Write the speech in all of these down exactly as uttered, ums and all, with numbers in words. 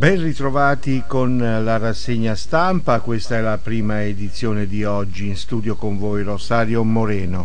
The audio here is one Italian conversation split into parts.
Ben ritrovati con la rassegna stampa, questa è la prima edizione di oggi, in studio con voi Rosario Moreno.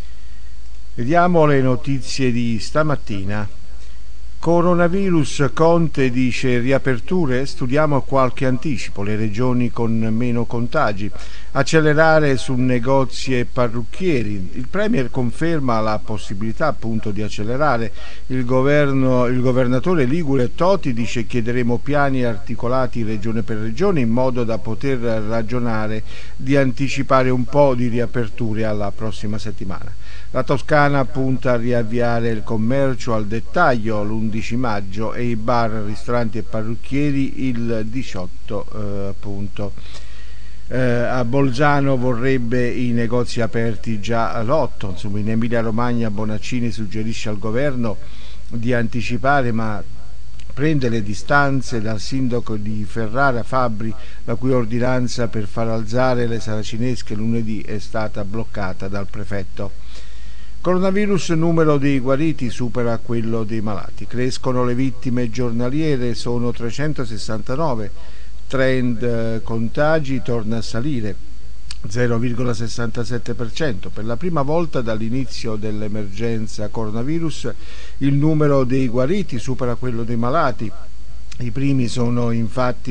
Vediamo le notizie di stamattina. Coronavirus, Conte dice riaperture, studiamo qualche anticipo, le regioni con meno contagi, accelerare su negozi e parrucchieri, il Premier conferma la possibilità appunto di accelerare, il, governo, il governatore Ligure Toti dice chiederemo piani articolati regione per regione in modo da poter ragionare di anticipare un po' di riaperture alla prossima settimana. La Toscana punta a riavviare il commercio al dettaglio l'undici maggio e i bar, ristoranti e parrucchieri il diciotto eh, appunto. Eh, a Bolzano vorrebbe i negozi aperti già all'otto, insomma in Emilia Romagna Bonaccini suggerisce al governo di anticipare ma prende le distanze dal sindaco di Ferrara Fabbri, la cui ordinanza per far alzare le saracinesche lunedì è stata bloccata dal prefetto. Coronavirus, numero dei guariti supera quello dei malati, crescono le vittime giornaliere, sono trecentosessantanove, trend eh, contagi torna a salire, zero virgola sessantasette per cento. Per la prima volta dall'inizio dell'emergenza coronavirus il numero dei guariti supera quello dei malati. I primi sono infatti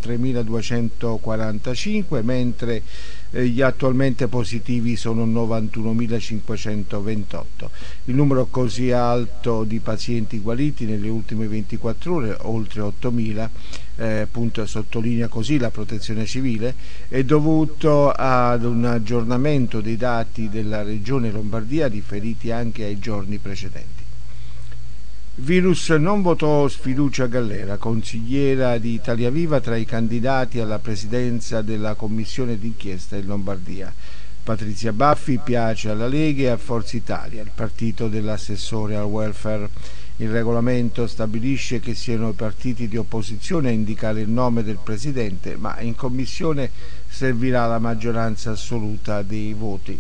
novantatremiladuecentoquarantacinque, mentre eh, gli attualmente positivi sono novantunomilacinquecentoventotto. Il numero così alto di pazienti guariti nelle ultime ventiquattro ore, oltre ottomila, eh, appunto sottolinea così la Protezione Civile, è dovuto ad un aggiornamento dei dati della Regione Lombardia riferiti anche ai giorni precedenti. Virus non votò sfiducia Gallera, consigliera di Italia Viva tra i candidati alla presidenza della commissione d'inchiesta in Lombardia. Patrizia Baffi piace alla Lega e a Forza Italia, il partito dell'assessore al welfare. Il regolamento stabilisce che siano i partiti di opposizione a indicare il nome del presidente, ma in commissione servirà la maggioranza assoluta dei voti.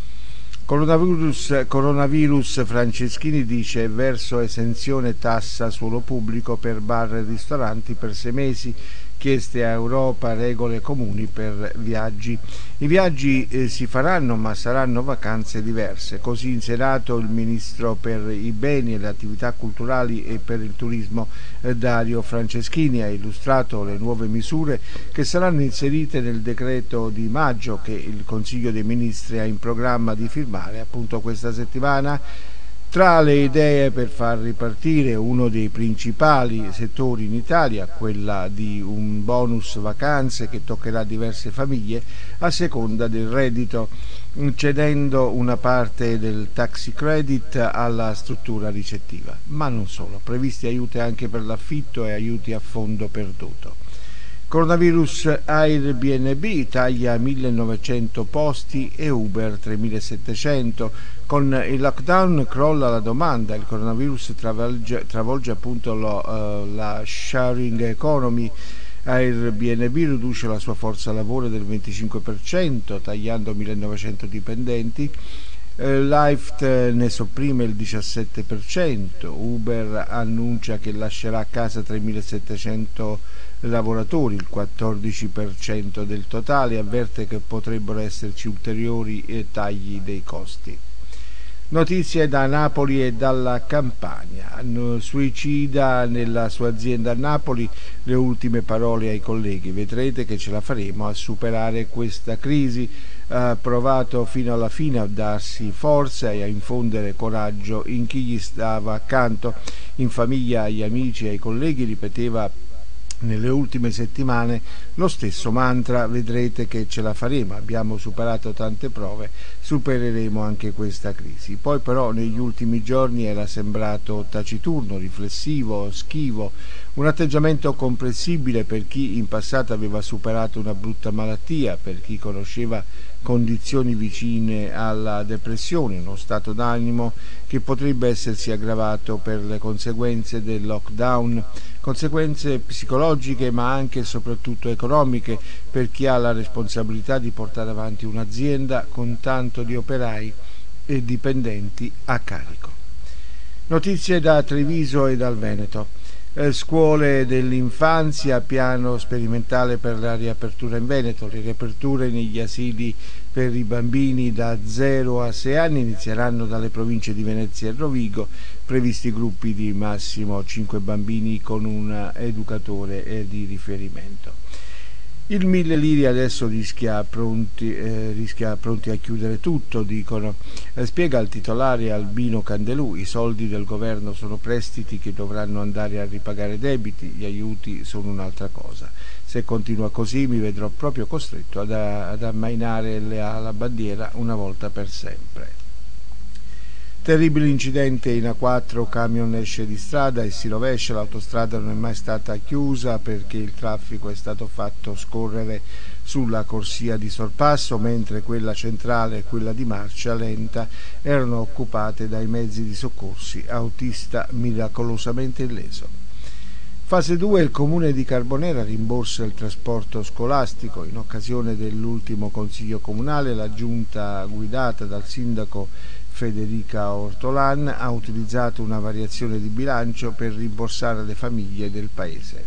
Coronavirus, coronavirus Franceschini dice verso esenzione tassa suolo pubblico per bar e ristoranti per sei mesi, chieste a Europa regole comuni per viaggi. I viaggi eh, si faranno ma saranno vacanze diverse, così in Senato il ministro per i beni e le attività culturali e per il turismo eh, Dario Franceschini ha illustrato le nuove misure che saranno inserite nel decreto di maggio che il Consiglio dei Ministri ha in programma di firmare appunto questa settimana. Tra le idee per far ripartire uno dei principali settori in Italia, quella di un bonus vacanze che toccherà diverse famiglie a seconda del reddito, cedendo una parte del taxi credit alla struttura ricettiva. Ma non solo, previsti aiuti anche per l'affitto e aiuti a fondo perduto. Coronavirus, Airbnb taglia millenovecento posti e Uber tremilasettecento. Con il lockdown crolla la domanda, il coronavirus travolge, travolge appunto lo, uh, la sharing economy. Airbnb riduce la sua forza lavoro del venticinque per cento, tagliando millenovecento dipendenti. Lyft ne sopprime il diciassette per cento, Uber annuncia che lascerà a casa tremilasettecento lavoratori, il quattordici per cento del totale, avverte che potrebbero esserci ulteriori tagli dei costi. Notizie da Napoli e dalla Campania. Suicida nella sua azienda a Napoli, le ultime parole ai colleghi: vedrete che ce la faremo a superare questa crisi. Ha provato fino alla fine a darsi forza e a infondere coraggio in chi gli stava accanto, in famiglia, agli amici, ai colleghi. Ripeteva nelle ultime settimane lo stesso mantra: vedrete che ce la faremo, abbiamo superato tante prove, supereremo anche questa crisi. Poi però negli ultimi giorni era sembrato taciturno, riflessivo, schivo, un atteggiamento comprensibile per chi in passato aveva superato una brutta malattia, per chi conosceva condizioni vicine alla depressione, uno stato d'animo che potrebbe essersi aggravato per le conseguenze del lockdown, conseguenze psicologiche ma anche e soprattutto economiche per chi ha la responsabilità di portare avanti un'azienda con tanto di operai e dipendenti a carico. Notizie da Treviso e dal Veneto. Eh, scuole dell'infanzia, piano sperimentale per la riapertura in Veneto. Le riaperture negli asili per i bambini da zero a sei anni inizieranno dalle province di Venezia e Rovigo, previsti gruppi di massimo cinque bambini con un educatore di riferimento. Il Mille Liri adesso rischia pronti, eh, rischia pronti a chiudere tutto, dicono. Eh, spiega il titolare Albino Candelù: i soldi del governo sono prestiti che dovranno andare a ripagare debiti, gli aiuti sono un'altra cosa. Se continua così mi vedrò proprio costretto ad, ad ammainare la bandiera una volta per sempre. Terribile incidente in A quattro, camion esce di strada e si rovescia. L'autostrada non è mai stata chiusa perché il traffico è stato fatto scorrere sulla corsia di sorpasso, mentre quella centrale e quella di marcia lenta erano occupate dai mezzi di soccorsi, autista miracolosamente illeso. Fase due, il comune di Carbonera rimborsa il trasporto scolastico. In occasione dell'ultimo consiglio comunale la giunta guidata dal sindaco Federica Ortolan ha utilizzato una variazione di bilancio per rimborsare le famiglie del paese.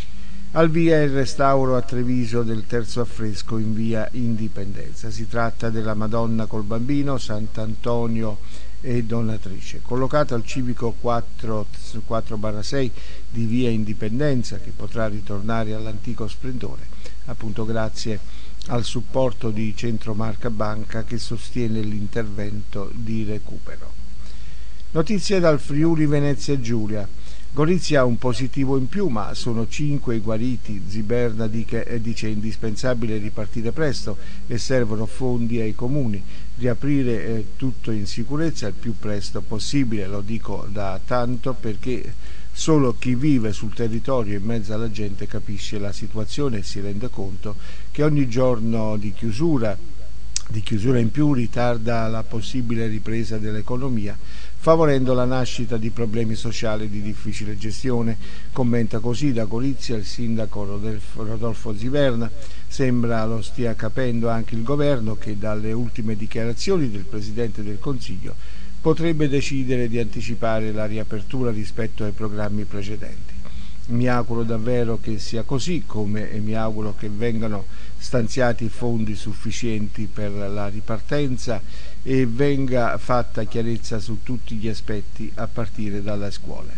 Al via il restauro a Treviso del terzo affresco in via Indipendenza. Si tratta della Madonna col Bambino, Sant'Antonio e Donatrice, collocato al civico quattro barra sei di via Indipendenza, che potrà ritornare all'antico splendore, appunto grazie al supporto di Centro Marca Banca che sostiene l'intervento di recupero. Notizie dal Friuli Venezia Giulia. Gorizia ha un positivo in più, ma sono cinque i guariti. Ziberna dice indispensabile ripartire presto e servono fondi ai comuni. Riaprire eh, tutto in sicurezza il più presto possibile, lo dico da tanto perché solo chi vive sul territorio in mezzo alla gente capisce la situazione e si rende conto che ogni giorno di chiusura, di chiusura in più ritarda la possibile ripresa dell'economia, favorendo la nascita di problemi sociali di difficile gestione. Commenta così da Gorizia il sindaco Rodolfo Ziberna. Sembra lo stia capendo anche il governo, che dalle ultime dichiarazioni del Presidente del Consiglio potrebbe decidere di anticipare la riapertura rispetto ai programmi precedenti. Mi auguro davvero che sia così, come e mi auguro che vengano stanziati fondi sufficienti per la ripartenza e venga fatta chiarezza su tutti gli aspetti a partire dalle scuole.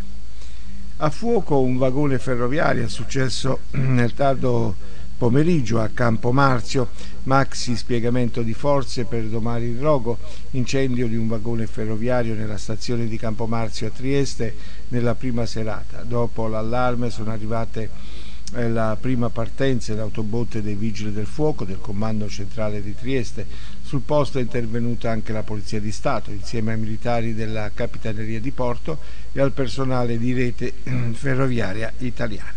A fuoco un vagone ferroviario, è successo nel tardo pomeriggio a Campomarzio, maxi spiegamento di forze per domare il rogo, incendio di un vagone ferroviario nella stazione di Campomarzio a Trieste nella prima serata. Dopo l'allarme sono arrivate eh, la prima partenza e le autobotte dei vigili del fuoco del comando centrale di Trieste. Sul posto è intervenuta anche la Polizia di Stato insieme ai militari della Capitaneria di Porto e al personale di rete ferroviaria italiana.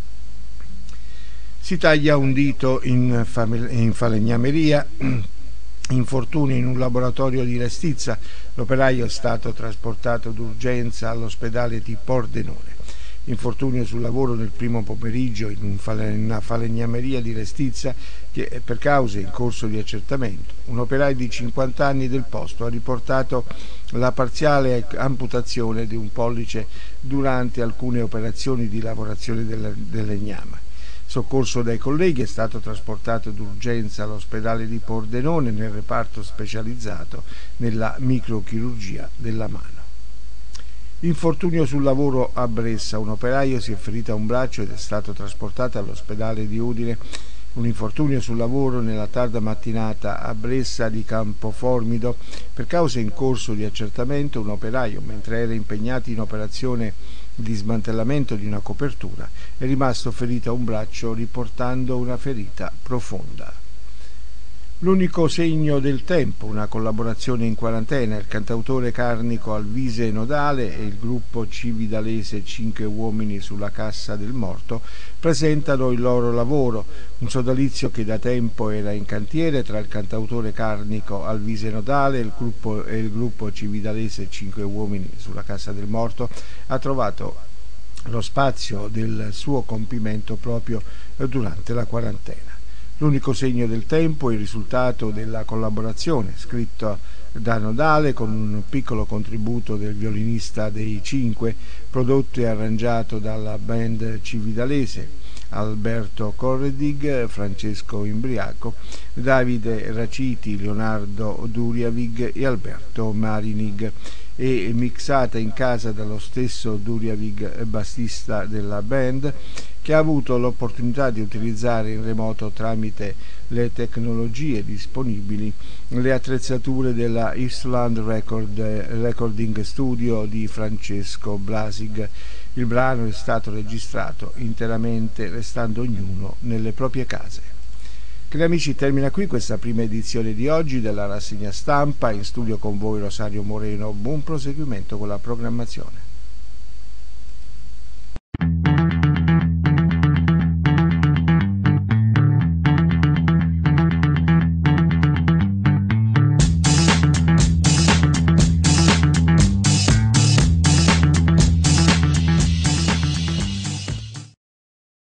Si taglia un dito in, in falegnameria, infortunio in un laboratorio di Restizza, l'operaio è stato trasportato d'urgenza all'ospedale di Pordenone. Infortunio sul lavoro nel primo pomeriggio in una falegnameria di Restizza che per cause in corso di accertamento. Un operaio di cinquanta anni del posto ha riportato la parziale amputazione di un pollice durante alcune operazioni di lavorazione del, del legname. Soccorso dai colleghi, è stato trasportato d'urgenza all'ospedale di Pordenone nel reparto specializzato nella microchirurgia della mano. Infortunio sul lavoro a Bressa, un operaio si è ferito a un braccio ed è stato trasportato all'ospedale di Udine. Un infortunio sul lavoro nella tarda mattinata a Bressa di Campoformido. Per cause in corso di accertamento, un operaio, mentre era impegnato in operazione di smantellamento di una copertura, è rimasto ferito a un braccio riportando una ferita profonda. L'unico segno del tempo, una collaborazione in quarantena, il cantautore carnico Alvise Nodale e il gruppo cividalese Cinque Uomini sulla Cassa del Morto presentano il loro lavoro, un sodalizio che da tempo era in cantiere tra il cantautore carnico Alvise Nodale e il gruppo, e il gruppo cividalese Cinque Uomini sulla Cassa del Morto ha trovato lo spazio del suo compimento proprio durante la quarantena. L'unico segno del tempo è il risultato della collaborazione, scritto da Nodale, con un piccolo contributo del violinista dei Cinque, prodotto e arrangiato dalla band cividalese Alberto Corredig, Francesco Imbriaco, Davide Raciti, Leonardo Duriavig e Alberto Marinig, e mixata in casa dallo stesso Duriavig, bassista della band, che ha avuto l'opportunità di utilizzare in remoto, tramite le tecnologie disponibili, le attrezzature della Island Record, Recording Studio di Francesco Blasig. Il brano è stato registrato interamente restando ognuno nelle proprie case. Cari amici, termina qui questa prima edizione di oggi della rassegna stampa. In studio con voi Rosario Moreno. Buon proseguimento con la programmazione.